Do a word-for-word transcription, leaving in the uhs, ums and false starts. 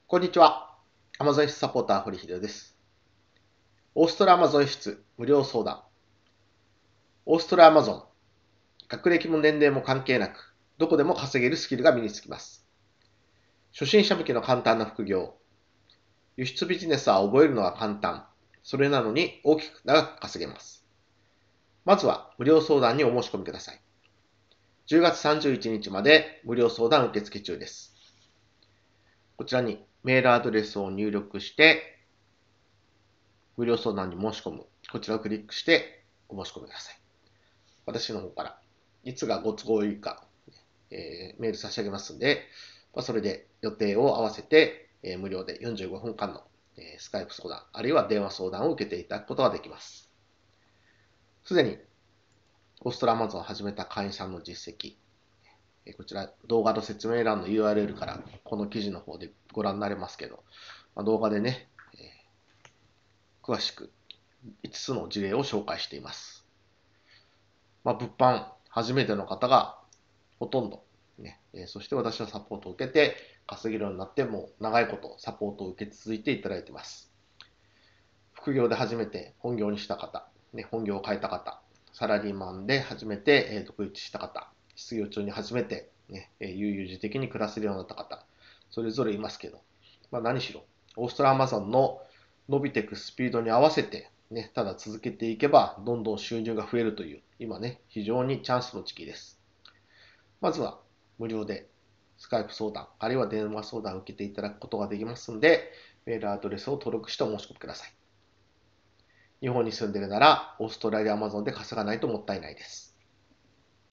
こんにちは。Amazon 室サポーター、堀秀夫です。オーストラ Amazon 室無料相談。オーストラ Amazon。学歴も年齢も関係なく、どこでも稼げるスキルが身につきます。初心者向けの簡単な副業。輸出ビジネスは覚えるのは簡単。それなのに大きく長く稼げます。まずは無料相談にお申し込みください。じゅうがつさんじゅういちにちまで無料相談受付中です。こちらにメールアドレスを入力して、無料相談に申し込む。こちらをクリックしてお申し込みください。私の方からいつがご都合いいか、えー、メール差し上げますので、まあ、それで予定を合わせて、えー、無料でよんじゅうごふんかんの、えー、スカイプ相談、あるいは電話相談を受けていただくことができます。すでにオーストラアマゾンを始めた会員さんの実績、こちら動画の説明欄の ユーアールエル からこの記事の方でご覧になれますけど、まあ、動画でね、えー、詳しくいつつの事例を紹介しています。まあ、物販初めての方がほとんど、ね、そして私はサポートを受けて稼げるようになってもう長いことサポートを受け続いていただいています。副業で初めて本業にした方、ね、本業を変えた方、サラリーマンで初めて独立した方、失業中に初めて、ね、悠々自適に暮らせるようになった方、それぞれいますけど、まあ、何しろオーストラアマゾンの伸びていくスピードに合わせて、ね、ただ続けていけばどんどん収入が増えるという今ね非常にチャンスの時期です。まずは無料でスカイプ相談、あるいは電話相談を受けていただくことができますので、メールアドレスを登録してお申し込みください。日本に住んでいるなら、オーストラリアアマゾンで稼がないともったいないです。